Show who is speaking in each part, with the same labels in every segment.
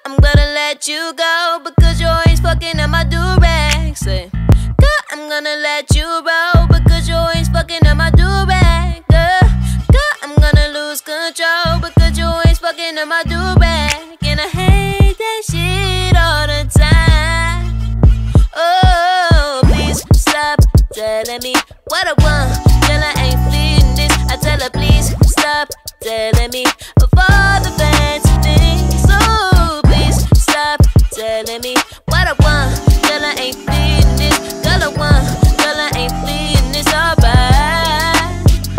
Speaker 1: I'm gonna let you go because you're always fucking up my durag. Say, girl, I'm gonna let you roll because you're always fucking up my durag. Girl, I'm gonna lose control because you're always fucking up my durag. And I hate that shit all the time. Oh, please stop telling me what I want till I ain't feeling this. I tell her please stop telling me of all the fancy things. Oh, please stop telling me what I want till I ain't feeling this. Girl, I want till I ain't feeling this. Alright,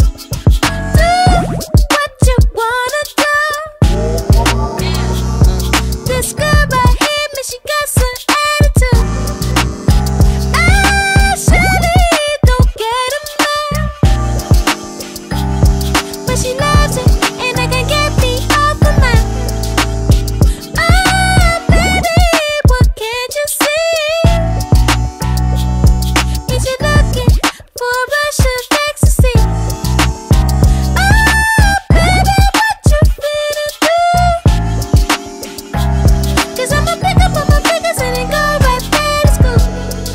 Speaker 1: do what you wanna do. This girl right here, man, she got some attitude. I surely don't get a man, but she loves it, and I can get me off her mind. Oh, baby, what can't you see? Is you looking for a rush of ecstasy? Oh, baby, what you finna do? 'Cause I'ma pick up all my fingers and then go right back to school.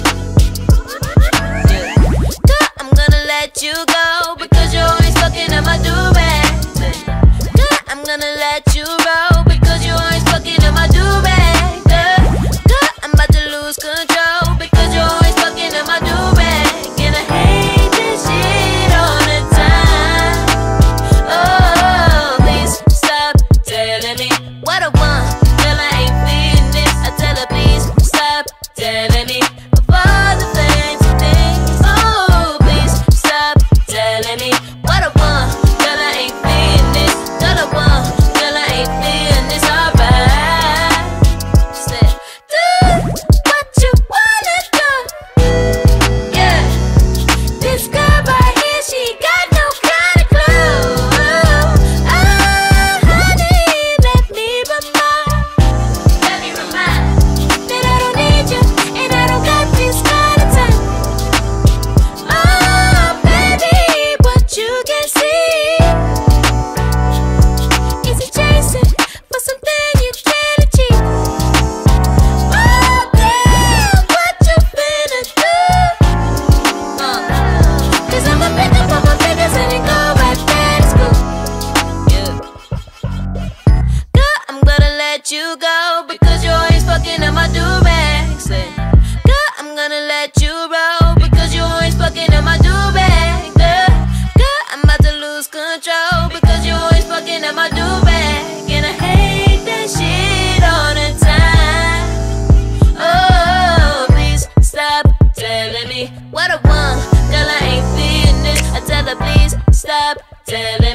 Speaker 1: Girl, I'm gonna let you go because you're always fucking up my durag. Girl, I'm gonna let you roll because you're always fucking up my durag. Girl, I'm about to lose control because you're always fucking up my durag. And I hate this shit all the time. Oh, please stop telling me what I want till I ain't feeling this. I tell her please stop telling me of all the fancy things. Oh, please stop telling me what I want till I ain't feeling this. Girl, I want till I ain't feeling this. Alright, said do what you wanna do. Yeah, this girl right here, she got no kind of clue. Oh, honey, let me remind that I don't need you and I don't got this kind of time. Oh, baby, what you can see is it chasing for something you can't achieve. Oh, damn, what you finna do? 'Cause I'ma pick up all my fingers and then go right back to school. Yeah. Girl, I'm gonna let you go because you're always fucking up my durag. Say, girl, I'm gonna let you roll because you're always fucking up my durag. Girl, I'm about to lose control because you're always fucking up my durag. And I hate that shit all the time. Oh, please stop telling me what I want till I ain't feeling this. I tell her please stop telling